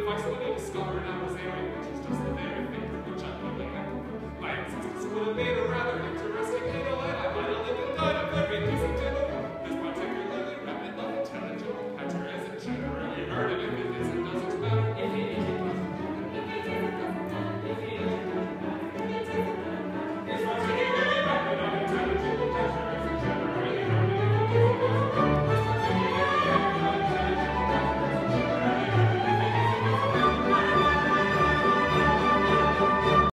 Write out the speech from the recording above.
device when he discovered I was alien, which is just the very thing which I believe. My ancestors would have made a rather interesting intellect.